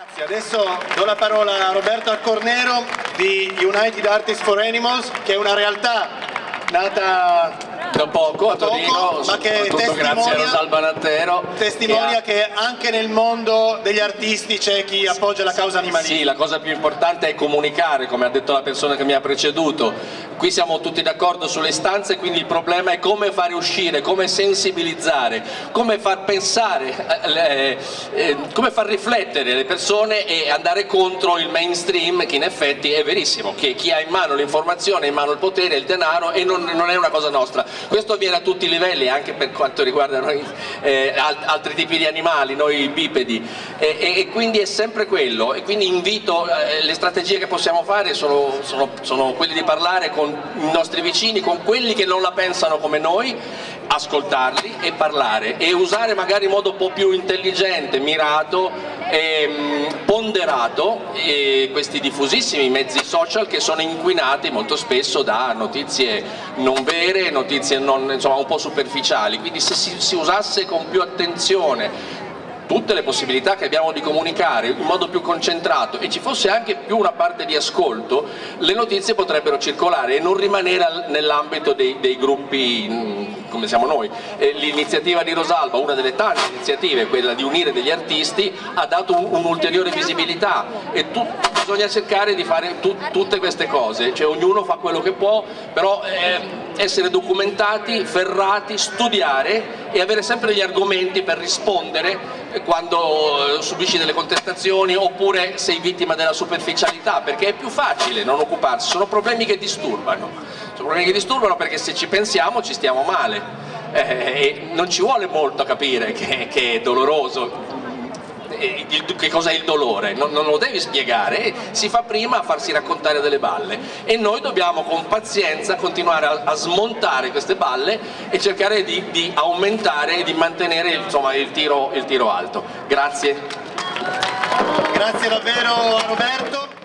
Grazie, adesso do la parola a Roberto Accornero di United Artists for Animals, che è una realtà nata da poco a Torino, ma che grazie a Rosalba Nattero, testimonia che anche nel mondo degli artisti c'è chi appoggia la causa animalista. Sì, la cosa più importante è comunicare, come ha detto la persona che mi ha preceduto. Qui siamo tutti d'accordo sulle istanze, quindi il problema è come fare uscire, come sensibilizzare, come far pensare, come far riflettere le persone e andare contro il mainstream, che in effetti è verissimo, che chi ha in mano l'informazione, in mano il potere, il denaro, e non è una cosa nostra. Questo avviene a tutti i livelli, anche per quanto riguarda noi altri tipi di animali, noi bipedi, e quindi è sempre quello. E quindi invito, le strategie che possiamo fare sono quelle di parlare con i nostri vicini, con quelli che non la pensano come noi, ascoltarli e parlare, e usare magari in modo un po' più intelligente, mirato e ponderato questi diffusissimi mezzi social che sono inquinati molto spesso da notizie non vere, notizie insomma, un po' superficiali. Quindi se si usasse con più attenzione tutte le possibilità che abbiamo di comunicare in modo più concentrato e ci fosse anche più una parte di ascolto, le notizie potrebbero circolare e non rimanere nell'ambito dei gruppi come siamo noi. L'iniziativa di Rosalba, una delle tante iniziative, quella di unire degli artisti, ha dato un'ulteriore visibilità, e bisogna cercare di fare tutte queste cose, cioè ognuno fa quello che può, però essere documentati, ferrati, studiare e avere sempre gli argomenti per rispondere quando subisci delle contestazioni oppure sei vittima della superficialità, perché è più facile non occuparsi. Sono problemi che disturbano, perché se ci pensiamo ci stiamo male, e non ci vuole molto a capire che è doloroso. Che cos'è il dolore? Non lo devi spiegare, si fa prima a farsi raccontare delle balle, e noi dobbiamo con pazienza continuare a smontare queste balle e cercare di aumentare e di mantenere insomma, il tiro alto. Grazie. Grazie davvero Roberto.